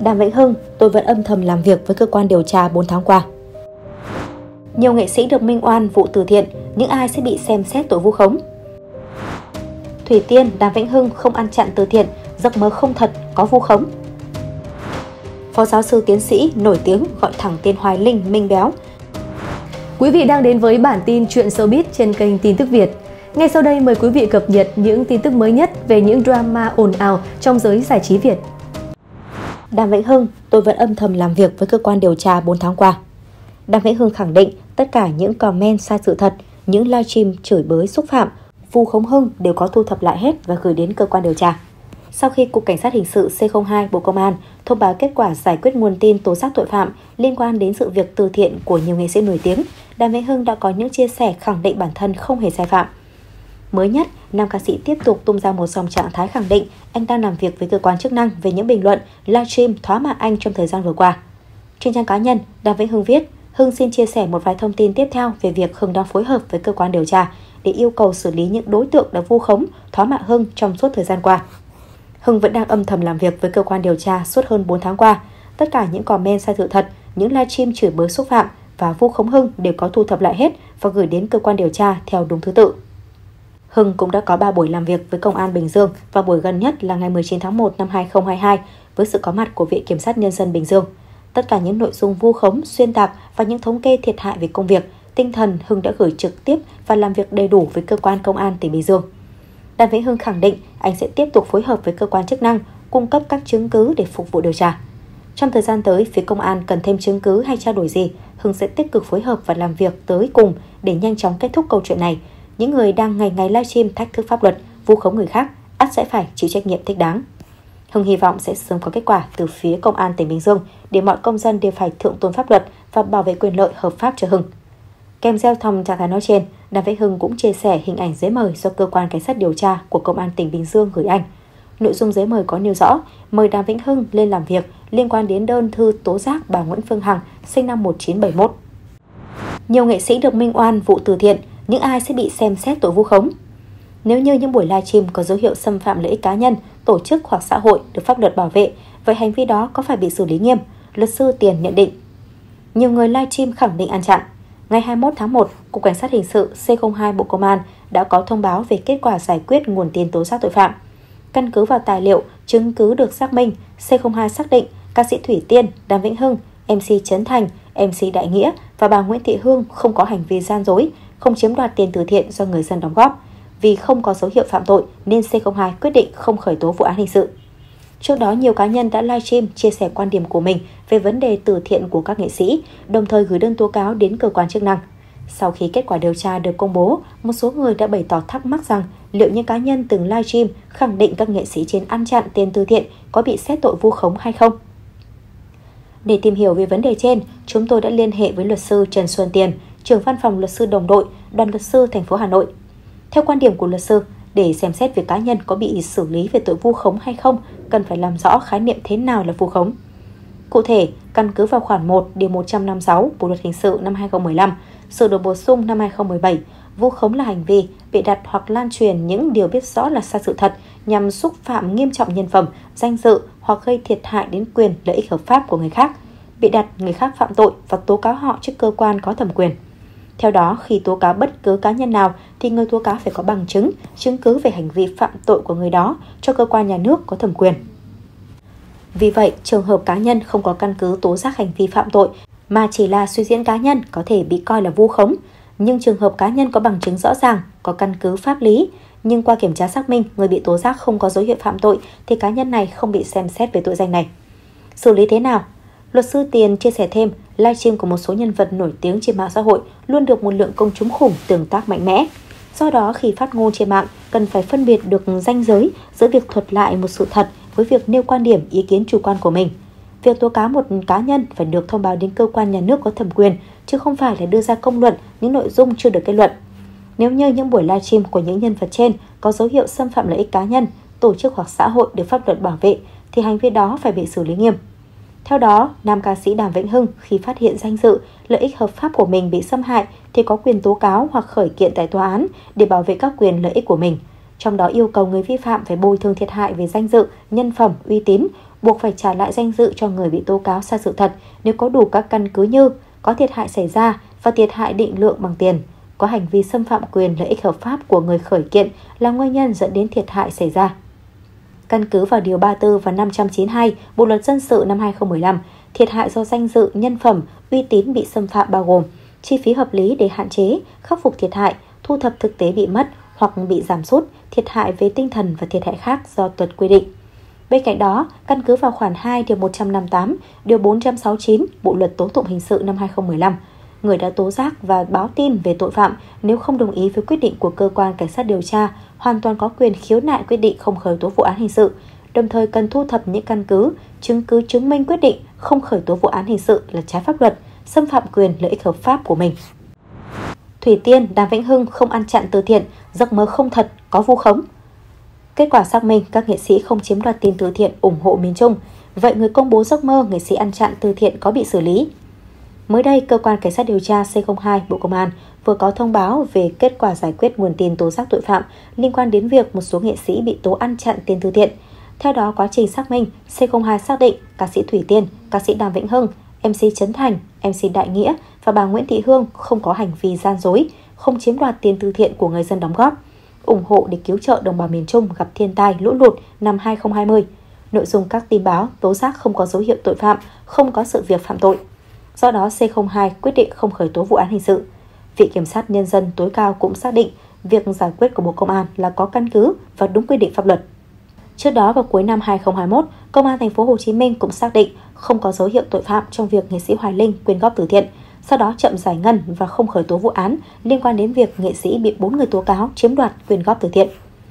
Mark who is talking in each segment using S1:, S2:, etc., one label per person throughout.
S1: Đàm Vĩnh Hưng, tôi vẫn âm thầm làm việc với cơ quan điều tra 4 tháng qua. Nhiều nghệ sĩ được minh oan vụ từ thiện, những ai sẽ bị xem xét tội vu khống? Thủy Tiên, Đàm Vĩnh Hưng không ăn chặn từ thiện, giấc mơ không thật, có vu khống. Phó giáo sư tiến sĩ nổi tiếng gọi thẳng tên Hoài Linh Minh Béo.
S2: Quý vị đang đến với bản tin Chuyện Showbiz trên kênh Tin tức Việt. Ngay sau đây mời quý vị cập nhật những tin tức mới nhất về những drama ồn ào trong giới giải trí Việt.
S1: Đàm Vĩnh Hưng, tôi vẫn âm thầm làm việc với cơ quan điều tra 4 tháng qua. Đàm Vĩnh Hưng khẳng định tất cả những comment sai sự thật, những livestream chửi bới xúc phạm, vu khống Hưng đều có thu thập lại hết và gửi đến cơ quan điều tra. Sau khi Cục Cảnh sát Hình sự C02 Bộ Công an thông báo kết quả giải quyết nguồn tin tố giác tội phạm liên quan đến sự việc từ thiện của nhiều nghệ sĩ nổi tiếng, Đàm Vĩnh Hưng đã có những chia sẻ khẳng định bản thân không hề sai phạm. Mới nhất, nam ca sĩ tiếp tục tung ra một dòng trạng thái khẳng định anh đang làm việc với cơ quan chức năng về những bình luận livestream thóa mạ anh trong thời gian vừa qua. Trên trang cá nhân, Đàm Vĩnh Hưng viết: Hưng xin chia sẻ một vài thông tin tiếp theo về việc Hưng đang phối hợp với cơ quan điều tra để yêu cầu xử lý những đối tượng đã vu khống, thóa mạ Hưng trong suốt thời gian qua. Hưng vẫn đang âm thầm làm việc với cơ quan điều tra suốt hơn 4 tháng qua. Tất cả những comment sai sự thật, những livestream chửi bới xúc phạm và vu khống Hưng đều có thu thập lại hết và gửi đến cơ quan điều tra theo đúng thứ tự. Hưng cũng đã có 3 buổi làm việc với Công an Bình Dương và buổi gần nhất là ngày 19 tháng 1 năm 2022 với sự có mặt của Viện Kiểm sát Nhân dân Bình Dương. Tất cả những nội dung vu khống, xuyên tạc và những thống kê thiệt hại về công việc, tinh thần Hưng đã gửi trực tiếp và làm việc đầy đủ với cơ quan công an tỉnh Bình Dương. Đàm Vĩnh Hưng khẳng định anh sẽ tiếp tục phối hợp với cơ quan chức năng, cung cấp các chứng cứ để phục vụ điều tra. Trong thời gian tới, phía công an cần thêm chứng cứ hay trao đổi gì, Hưng sẽ tích cực phối hợp và làm việc tới cùng để nhanh chóng kết thúc câu chuyện này. Những người đang ngày ngày livestream thách thức pháp luật, vu khống người khác, ắt sẽ phải chịu trách nhiệm thích đáng. Hưng hy vọng sẽ sớm có kết quả từ phía công an tỉnh Bình Dương để mọi công dân đều phải thượng tôn pháp luật và bảo vệ quyền lợi hợp pháp cho Hưng. Kèm theo thông trạng thái nói trên, Đàm Vĩnh Hưng cũng chia sẻ hình ảnh giấy mời do cơ quan cảnh sát điều tra của công an tỉnh Bình Dương gửi anh. Nội dung giấy mời có nêu rõ mời Đàm Vĩnh Hưng lên làm việc liên quan đến đơn thư tố giác bà Nguyễn Phương Hằng, sinh năm 1971. Nhiều nghệ sĩ được minh oan vụ từ thiện, những ai sẽ bị xem xét tội vu khống? Nếu như những buổi livestream có dấu hiệu xâm phạm lợi ích cá nhân, tổ chức hoặc xã hội được pháp luật bảo vệ, vậy hành vi đó có phải bị xử lý nghiêm? Luật sư Tiền nhận định. Nhiều người livestream khẳng định ăn chặn. Ngày 21 tháng 1, Cục Cảnh sát Hình sự C02 Bộ Công an đã có thông báo về kết quả giải quyết nguồn tin tố giác tội phạm. Căn cứ vào tài liệu, chứng cứ được xác minh, C02 xác định ca sĩ Thủy Tiên, Đàm Vĩnh Hưng, MC Trấn Thành, MC Đại Nghĩa và bà Nguyễn Thị Hương không có hành vi gian dối, không chiếm đoạt tiền từ thiện do người dân đóng góp. Vì không có dấu hiệu phạm tội nên C02 quyết định không khởi tố vụ án hình sự. Trước đó, nhiều cá nhân đã livestream chia sẻ quan điểm của mình về vấn đề từ thiện của các nghệ sĩ, đồng thời gửi đơn tố cáo đến cơ quan chức năng. Sau khi kết quả điều tra được công bố, một số người đã bày tỏ thắc mắc rằng liệu những cá nhân từng livestream khẳng định các nghệ sĩ trên ăn chặn tiền từ thiện có bị xét tội vu khống hay không. Để tìm hiểu về vấn đề trên, chúng tôi đã liên hệ với luật sư Trần Xuân Tiền, trưởng văn phòng luật sư đồng đội, Đoàn luật sư thành phố Hà Nội. Theo quan điểm của luật sư, để xem xét việc cá nhân có bị xử lý về tội vu khống hay không, cần phải làm rõ khái niệm thế nào là vu khống. Cụ thể, căn cứ vào khoản 1 điều 156 Bộ luật hình sự năm 2015, sửa đổi bổ sung năm 2017, vu khống là hành vi bịa đặt hoặc lan truyền những điều biết rõ là sai sự thật nhằm xúc phạm nghiêm trọng nhân phẩm, danh dự hoặc gây thiệt hại đến quyền lợi ích hợp pháp của người khác, bịa đặt người khác phạm tội và tố cáo họ trước cơ quan có thẩm quyền. Theo đó, khi tố cáo bất cứ cá nhân nào thì người tố cáo phải có bằng chứng, chứng cứ về hành vi phạm tội của người đó cho cơ quan nhà nước có thẩm quyền. Vì vậy, trường hợp cá nhân không có căn cứ tố giác hành vi phạm tội mà chỉ là suy diễn cá nhân có thể bị coi là vu khống. Nhưng trường hợp cá nhân có bằng chứng rõ ràng, có căn cứ pháp lý, nhưng qua kiểm tra xác minh người bị tố giác không có dấu hiệu phạm tội thì cá nhân này không bị xem xét về tội danh này. Xử lý thế nào? Luật sư Tiền chia sẻ thêm, livestream của một số nhân vật nổi tiếng trên mạng xã hội luôn được một lượng công chúng khủng tương tác mạnh mẽ. Do đó, khi phát ngôn trên mạng, cần phải phân biệt được ranh giới giữa việc thuật lại một sự thật với việc nêu quan điểm, ý kiến chủ quan của mình. Việc tố cáo một cá nhân phải được thông báo đến cơ quan nhà nước có thẩm quyền, chứ không phải là đưa ra công luận những nội dung chưa được kết luận. Nếu như những buổi livestream của những nhân vật trên có dấu hiệu xâm phạm lợi ích cá nhân, tổ chức hoặc xã hội được pháp luật bảo vệ, thì hành vi đó phải bị xử lý nghiêm. Theo đó, nam ca sĩ Đàm Vĩnh Hưng khi phát hiện danh dự, lợi ích hợp pháp của mình bị xâm hại thì có quyền tố cáo hoặc khởi kiện tại tòa án để bảo vệ các quyền lợi ích của mình. Trong đó yêu cầu người vi phạm phải bồi thường thiệt hại về danh dự, nhân phẩm, uy tín, buộc phải trả lại danh dự cho người bị tố cáo sai sự thật nếu có đủ các căn cứ như có thiệt hại xảy ra và thiệt hại định lượng bằng tiền, có hành vi xâm phạm quyền lợi ích hợp pháp của người khởi kiện là nguyên nhân dẫn đến thiệt hại xảy ra. Căn cứ vào Điều 34 và 592 Bộ Luật Dân sự năm 2015, thiệt hại do danh dự, nhân phẩm, uy tín bị xâm phạm bao gồm chi phí hợp lý để hạn chế, khắc phục thiệt hại, thu thập thực tế bị mất hoặc bị giảm sút, thiệt hại về tinh thần và thiệt hại khác do luật quy định. Bên cạnh đó, căn cứ vào khoản 2 Điều 158, Điều 469 Bộ Luật Tố tụng Hình sự năm 2015, người đã tố giác và báo tin về tội phạm nếu không đồng ý với quyết định của cơ quan cảnh sát điều tra hoàn toàn có quyền khiếu nại quyết định không khởi tố vụ án hình sự, đồng thời cần thu thập những căn cứ, chứng cứ chứng minh quyết định không khởi tố vụ án hình sự là trái pháp luật, xâm phạm quyền lợi ích hợp pháp của mình. Thủy Tiên, Đàm Vĩnh Hưng không ăn chặn từ thiện, giấc mơ không thật, có vu khống. Kết quả xác minh, các nghệ sĩ không chiếm đoạt tiền từ thiện ủng hộ miền Trung. Vậy người công bố giấc mơ nghệ sĩ ăn chặn từ thiện có bị xử lý? Mới đây, Cơ quan Cảnh sát điều tra C02 Bộ Công an vừa có thông báo về kết quả giải quyết nguồn tin tố giác tội phạm liên quan đến việc một số nghệ sĩ bị tố ăn chặn tiền từ thiện. Theo đó, quá trình xác minh, C02 xác định ca sĩ Thủy Tiên, ca sĩ Đàm Vĩnh Hưng, MC Trấn Thành, MC Đại Nghĩa và bà Nguyễn Thị Hương không có hành vi gian dối, không chiếm đoạt tiền từ thiện của người dân đóng góp, ủng hộ để cứu trợ đồng bào miền Trung gặp thiên tai lũ lụt năm 2020. Nội dung các tin báo, tố giác không có dấu hiệu tội phạm, không có sự việc phạm tội. Do đó, C02 quyết định không khởi tố vụ án hình sự. Viện Kiểm sát Nhân dân tối cao cũng xác định việc giải quyết của Bộ Công an là có căn cứ và đúng quy định pháp luật. Trước đó, vào cuối năm 2021, Công an thành phố Hồ Chí Minh cũng xác định không có dấu hiệu tội phạm trong việc nghệ sĩ Hoài Linh quyên góp từ thiện, sau đó chậm giải ngân và không khởi tố vụ án liên quan đến việc nghệ sĩ bị 4 người tố cáo chiếm đoạt quyên góp từ thiện.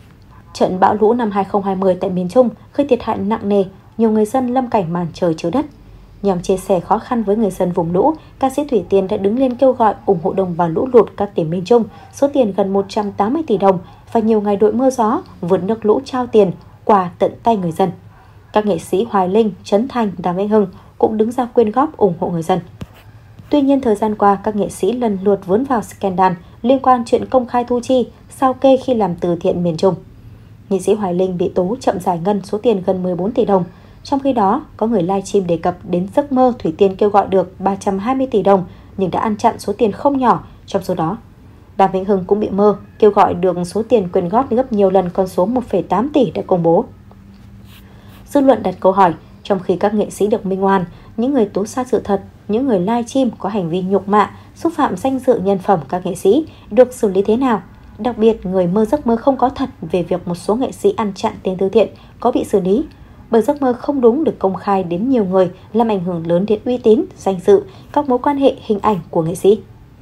S1: Trận bão lũ năm 2020 tại miền Trung gây thiệt hại nặng nề, nhiều người dân lâm cảnh màn trời chiếu đất. Nhằm chia sẻ khó khăn với người dân vùng lũ, ca sĩ Thủy Tiên đã đứng lên kêu gọi ủng hộ đồng bào lũ lụt các tỉnh miền Trung, số tiền gần 180 tỷ đồng và nhiều ngày đội mưa gió vượt nước lũ trao tiền, quà tận tay người dân. Các nghệ sĩ Hoài Linh, Trấn Thành, Đàm Vĩnh Hưng cũng đứng ra quyên góp ủng hộ người dân. Tuy nhiên, thời gian qua, các nghệ sĩ lần lượt vướng vào scandal liên quan chuyện công khai thu chi, sao kê khi làm từ thiện miền Trung. Nghệ sĩ Hoài Linh bị tố chậm giải ngân số tiền gần 14 tỷ đồng. Trong khi đó, có người livestream đề cập đến giấc mơ Thủy Tiên kêu gọi được 320 tỷ đồng nhưng đã ăn chặn số tiền không nhỏ trong số đó. Đàm Vĩnh Hưng cũng bị mơ kêu gọi được số tiền quyên góp gấp nhiều lần con số 1,8 tỷ đã công bố. Dư luận đặt câu hỏi, trong khi các nghệ sĩ được minh oan, những người tố sai sự thật, những người livestream có hành vi nhục mạ, xúc phạm danh dự nhân phẩm các nghệ sĩ được xử lý thế nào? Đặc biệt, người mơ giấc mơ không có thật về việc một số nghệ sĩ ăn chặn tiền từ thiện có bị xử lý, bởi giấc mơ không đúng được công khai đến nhiều người làm ảnh hưởng lớn đến uy tín, danh dự, các mối quan hệ, hình ảnh của nghệ sĩ.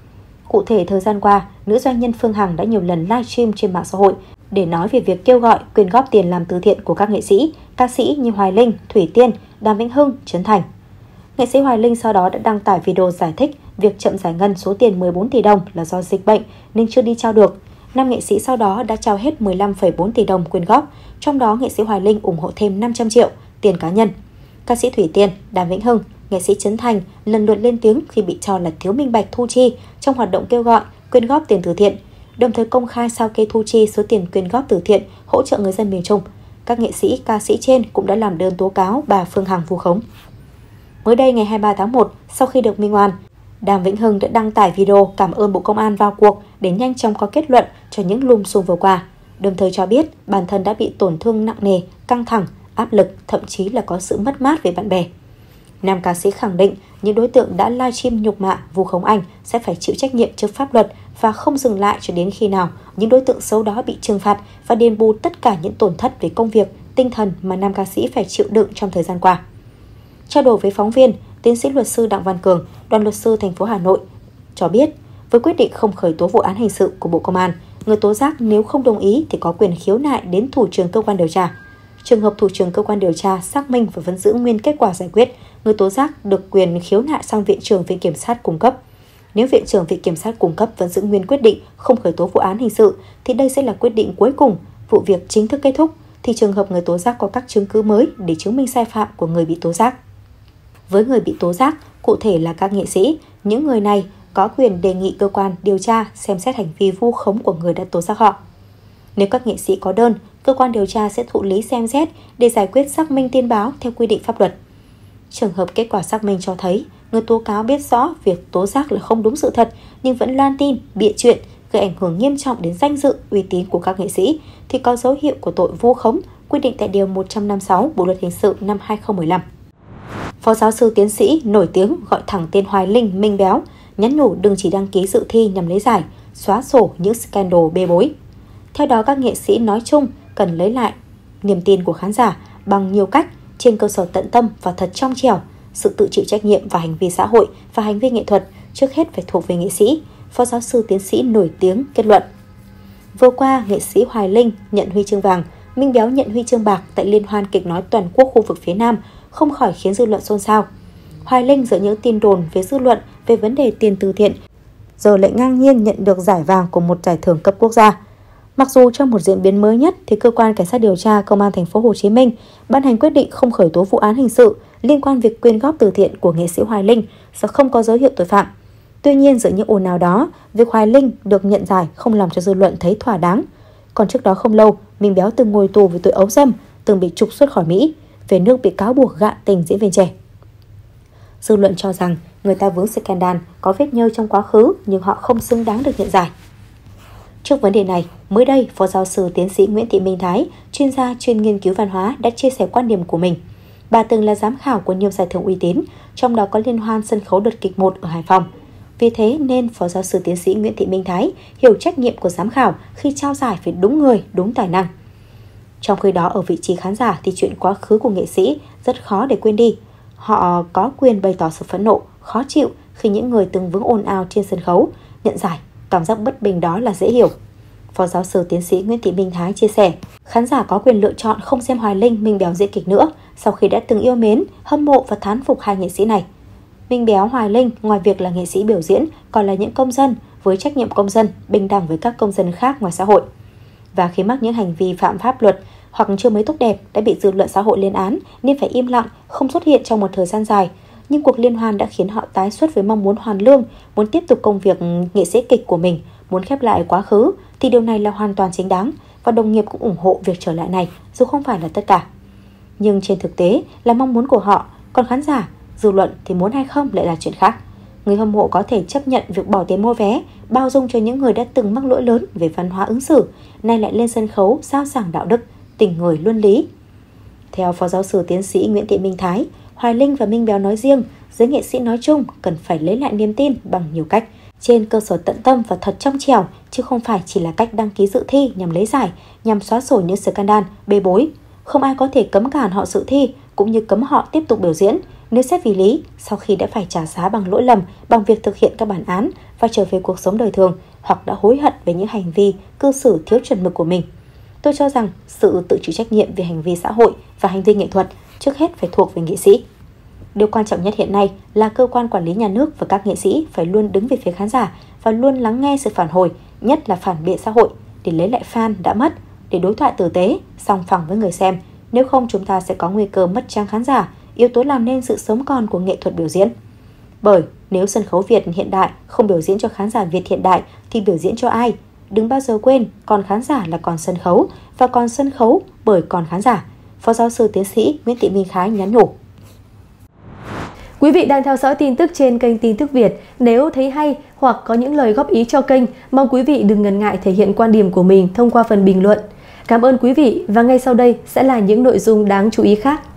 S1: Cụ thể, thời gian qua, nữ doanh nhân Phương Hằng đã nhiều lần livestream trên mạng xã hội để nói về việc kêu gọi quyên góp tiền làm từ thiện của các nghệ sĩ, ca sĩ như Hoài Linh, Thủy Tiên, Đàm Vĩnh Hưng, Trấn Thành. Nghệ sĩ Hoài Linh sau đó đã đăng tải video giải thích việc chậm giải ngân số tiền 14 tỷ đồng là do dịch bệnh nên chưa đi trao được. 5 nghệ sĩ sau đó đã trao hết 15,4 tỷ đồng quyên góp, trong đó nghệ sĩ Hoài Linh ủng hộ thêm 500 triệu tiền cá nhân. Ca sĩ Thủy Tiên, Đàm Vĩnh Hưng, nghệ sĩ Trấn Thành lần lượt lên tiếng khi bị cho là thiếu minh bạch thu chi trong hoạt động kêu gọi quyên góp tiền từ thiện, đồng thời công khai sao kê thu chi số tiền quyên góp từ thiện hỗ trợ người dân miền Trung. Các nghệ sĩ, ca sĩ trên cũng đã làm đơn tố cáo bà Phương Hằng vu khống. Mới đây ngày 23 tháng 1, sau khi được minh oan, Đàm Vĩnh Hưng đã đăng tải video cảm ơn Bộ Công an vào cuộc để nhanh chóng có kết luận cho những lùm xùm vừa qua, đồng thời cho biết bản thân đã bị tổn thương nặng nề, căng thẳng, áp lực, thậm chí là có sự mất mát về bạn bè. Nam ca sĩ khẳng định những đối tượng đã livestream nhục mạ, vu khống anh sẽ phải chịu trách nhiệm trước pháp luật và không dừng lại cho đến khi nào những đối tượng xấu đó bị trừng phạt và đền bù tất cả những tổn thất về công việc, tinh thần mà nam ca sĩ phải chịu đựng trong thời gian qua. Trao đổi với phóng viên, tiến sĩ luật sư Đặng Văn Cường, đoàn luật sư thành phố Hà Nội cho biết, với quyết định không khởi tố vụ án hình sự của Bộ Công an, người tố giác nếu không đồng ý thì có quyền khiếu nại đến thủ trưởng cơ quan điều tra. Trường hợp thủ trưởng cơ quan điều tra xác minh và vẫn giữ nguyên kết quả giải quyết, người tố giác được quyền khiếu nại sang Viện trưởng Viện Kiểm sát cung cấp. Nếu Viện trưởng Viện Kiểm sát cung cấp vẫn giữ nguyên quyết định không khởi tố vụ án hình sự, thì đây sẽ là quyết định cuối cùng, vụ việc chính thức kết thúc, thì trường hợp người tố giác có các chứng cứ mới để chứng minh sai phạm của người bị tố giác. Với người bị tố giác, cụ thể là các nghệ sĩ, những người này có quyền đề nghị cơ quan điều tra xem xét hành vi vu khống của người đã tố giác họ. Nếu các nghệ sĩ có đơn, cơ quan điều tra sẽ thụ lý xem xét để giải quyết xác minh tin báo theo quy định pháp luật. Trường hợp kết quả xác minh cho thấy người tố cáo biết rõ việc tố giác là không đúng sự thật nhưng vẫn loan tin, bịa chuyện, gây ảnh hưởng nghiêm trọng đến danh dự, uy tín của các nghệ sĩ thì có dấu hiệu của tội vu khống quy định tại Điều 156 Bộ Luật Hình sự năm 2015. Phó giáo sư tiến sĩ nổi tiếng gọi thẳng tên Hoài Linh, Minh Béo, nhắn nhủ đừng chỉ đăng ký dự thi nhằm lấy giải, xóa sổ những scandal bê bối. Theo đó, các nghệ sĩ nói chung cần lấy lại niềm tin của khán giả bằng nhiều cách trên cơ sở tận tâm và thật trong trẻo. Sự tự chịu trách nhiệm và hành vi xã hội và hành vi nghệ thuật trước hết phải thuộc về nghệ sĩ, Phó giáo sư tiến sĩ nổi tiếng kết luận. Vừa qua, nghệ sĩ Hoài Linh nhận huy chương vàng, Minh Béo nhận huy chương bạc tại Liên hoan kịch nói toàn quốc khu vực phía Nam, không khỏi khiến dư luận xôn xao. Hoài Linh giữa những tin đồn về dư luận về vấn đề tiền từ thiện, giờ lại ngang nhiên nhận được giải vàng của một giải thưởng cấp quốc gia. Mặc dù trong một diễn biến mới nhất thì cơ quan cảnh sát điều tra Công an thành phố Hồ Chí Minh ban hành quyết định không khởi tố vụ án hình sự liên quan việc quyên góp từ thiện của nghệ sĩ Hoài Linh do không có dấu hiệu tội phạm. Tuy nhiên, giữa những ồn ào đó, việc Hoài Linh được nhận giải không làm cho dư luận thấy thỏa đáng. Còn trước đó không lâu, Minh Béo từng ngồi tù vì tội ấu dâm, từng bị trục xuất khỏi Mỹ, về nước bị cáo buộc gạ tình diễn viên trẻ. Dư luận cho rằng người ta vướng scandal có vết nhơ trong quá khứ nhưng họ không xứng đáng được nhận giải. Trước vấn đề này, mới đây, Phó giáo sư tiến sĩ Nguyễn Thị Minh Thái, chuyên gia chuyên nghiên cứu văn hóa đã chia sẻ quan điểm của mình. Bà từng là giám khảo của nhiều giải thưởng uy tín, trong đó có Liên hoan sân khấu đợt kịch 1 ở Hải Phòng. Vì thế nên Phó giáo sư tiến sĩ Nguyễn Thị Minh Thái hiểu trách nhiệm của giám khảo khi trao giải phải đúng người, đúng tài năng. Trong khi đó, ở vị trí khán giả thì chuyện quá khứ của nghệ sĩ rất khó để quên đi. Họ có quyền bày tỏ sự phẫn nộ, khó chịu khi những người từng vướng ồn ào trên sân khấu nhận giải. Cảm giác bất bình đó là dễ hiểu. Phó giáo sư tiến sĩ Nguyễn Thị Minh Thái chia sẻ, khán giả có quyền lựa chọn không xem Hoài Linh, Minh Béo diễn kịch nữa sau khi đã từng yêu mến, hâm mộ và thán phục hai nghệ sĩ này. Minh Béo, Hoài Linh ngoài việc là nghệ sĩ biểu diễn còn là những công dân với trách nhiệm công dân bình đẳng với các công dân khác ngoài xã hội. Và khi mắc những hành vi phạm pháp luật hoặc chưa mấy tốt đẹp đã bị dư luận xã hội lên án nên phải im lặng, không xuất hiện trong một thời gian dài. Nhưng cuộc liên hoan đã khiến họ tái xuất với mong muốn hoàn lương, muốn tiếp tục công việc nghệ sĩ kịch của mình, muốn khép lại quá khứ thì điều này là hoàn toàn chính đáng và đồng nghiệp cũng ủng hộ việc trở lại này dù không phải là tất cả. Nhưng trên thực tế là mong muốn của họ, còn khán giả, dư luận thì muốn hay không lại là chuyện khác. Người hâm mộ có thể chấp nhận việc bỏ tiền mua vé, bao dung cho những người đã từng mắc lỗi lớn về văn hóa ứng xử, nay lại lên sân khấu giao giảng đạo đức, tình người luân lý. Theo Phó giáo sư tiến sĩ Nguyễn Thị Minh Thái, Hoài Linh và Minh Béo nói riêng, giới nghệ sĩ nói chung cần phải lấy lại niềm tin bằng nhiều cách, trên cơ sở tận tâm và thật trong trẻo, chứ không phải chỉ là cách đăng ký dự thi nhằm lấy giải, nhằm xóa sổ những scandal, bê bối. Không ai có thể cấm cản họ dự thi, cũng như cấm họ tiếp tục biểu diễn, nếu xét vì lý, sau khi đã phải trả giá bằng lỗi lầm, bằng việc thực hiện các bản án và trở về cuộc sống đời thường, hoặc đã hối hận về những hành vi, cư xử thiếu chuẩn mực của mình. Tôi cho rằng sự tự chịu trách nhiệm về hành vi xã hội và hành vi nghệ thuật trước hết phải thuộc về nghệ sĩ. Điều quan trọng nhất hiện nay là cơ quan quản lý nhà nước và các nghệ sĩ phải luôn đứng về phía khán giả và luôn lắng nghe sự phản hồi, nhất là phản biện xã hội, để lấy lại fan đã mất, để đối thoại tử tế, song phẳng với người xem. Nếu không, chúng ta sẽ có nguy cơ mất trang khán giả, yếu tố làm nên sự sống còn của nghệ thuật biểu diễn. Bởi nếu sân khấu Việt hiện đại không biểu diễn cho khán giả Việt hiện đại thì biểu diễn cho ai? Đừng bao giờ quên, còn khán giả là còn sân khấu, và còn sân khấu bởi còn khán giả. Phó giáo sư tiến sĩ Nguyễn Thị Minh Thái nhắn nhủ.
S2: Quý vị đang theo dõi tin tức trên kênh Tin tức Việt. Nếu thấy hay hoặc có những lời góp ý cho kênh, mong quý vị đừng ngần ngại thể hiện quan điểm của mình thông qua phần bình luận. Cảm ơn quý vị và ngay sau đây sẽ là những nội dung đáng chú ý khác.